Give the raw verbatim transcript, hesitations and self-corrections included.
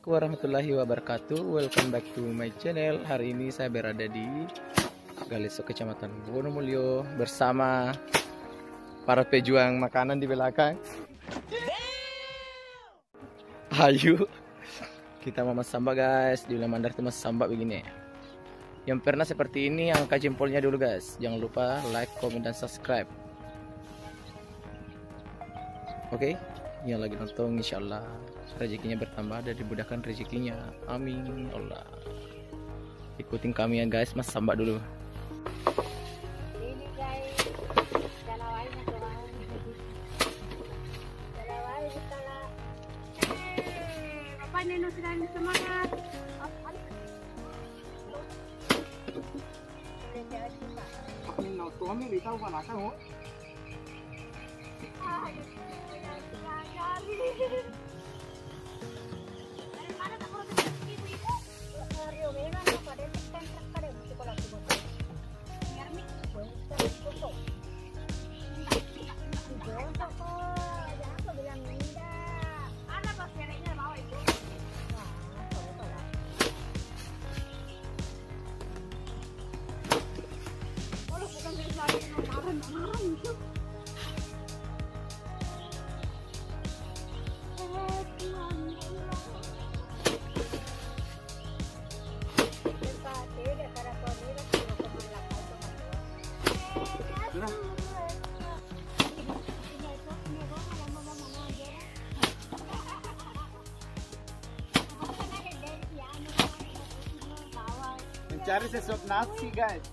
Assalamualaikum warahmatullahi wabarakatuh. Welcome back to my channel. Hari ini saya berada di Galeso, Kecamatan Wonomulyo bersama para pejuang makanan di belakang. Ayo kita mama samba guys. Di wilayah Mandar itu mas samba begini. Yang pernah seperti ini angkat jempolnya dulu guys. Jangan lupa like, komen, dan subscribe. Oke, okay? Yang lagi nonton insyaallah rezekinya bertambah dan dimudahkan rezekinya. Amin Allah. Ikutin kami ya guys, mas samba dulu. Ini guys, dalawanya doang. Dalawanya ditala. Eh, Bapak Neno sedang semangat. Ini nấu tôm thì tao còn là sao hả? Mencari sesuap nasi guys.